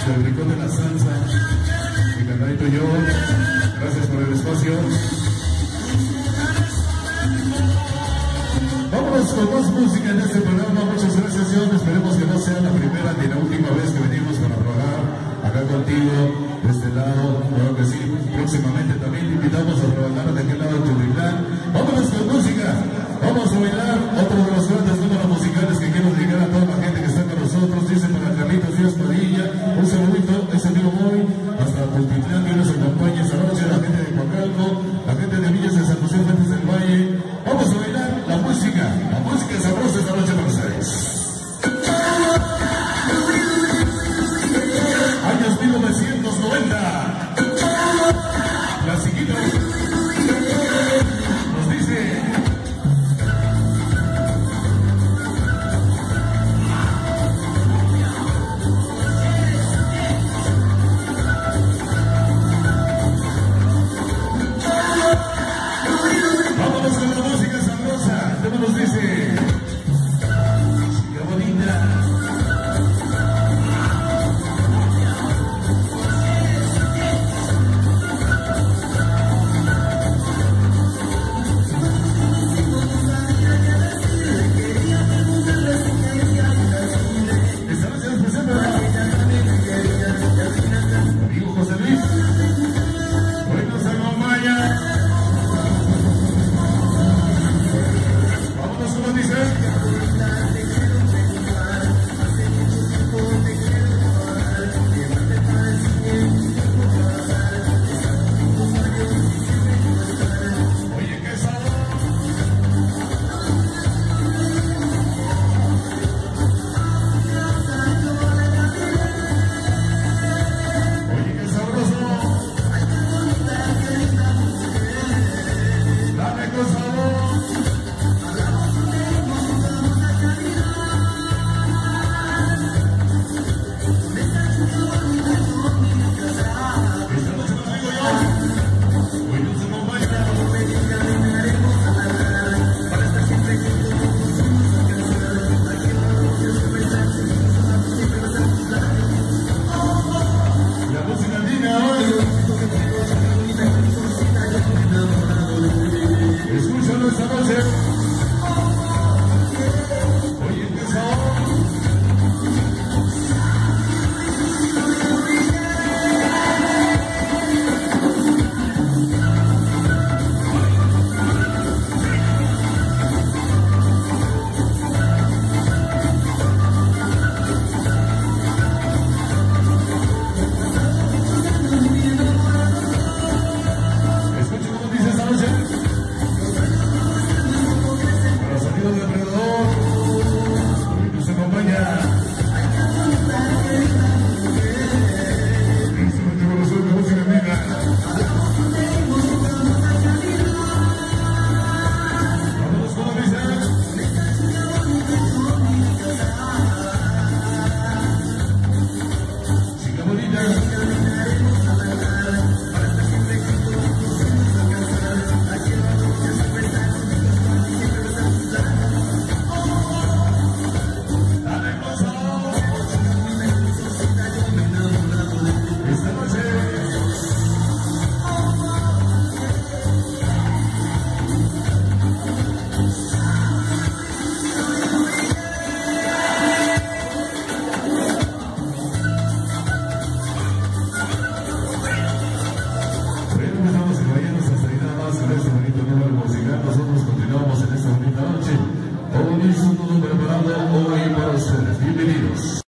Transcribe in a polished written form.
del Rincón de la Salsa, mi canalito y yo. Gracias por el espacio. Vámonos con más música en este programa. Muchas gracias, John. Esperemos que no sea la primera ni la última vez que venimos para trabajar acá contigo, de este lado. Claro que sí. Próximamente también te invitamos a trabajar de aquel lado de Churitlán. Vámonos con música. Vamos a bailar otro de los grandes números musicales que quiero dedicar a toda la gente que está con nosotros. Dice para Carlitos Díaz Padilla, un saludito, ese amigo Moy, hasta Tultitlán, que nos acompaña esta noche, la gente de Coacalco, la gente de Villas de San José Fuentes del Valle. Vamos a bailar la música sabrosa esta noche para ustedes. Años 1990. Clasiquito. Nos dice. Vámonos con la música sabrosa. ¿Cómo nos dice? Chica bonita. Nosotros continuamos en esta bonita noche. Todo listo, todo preparado hoy para ustedes. Bienvenidos.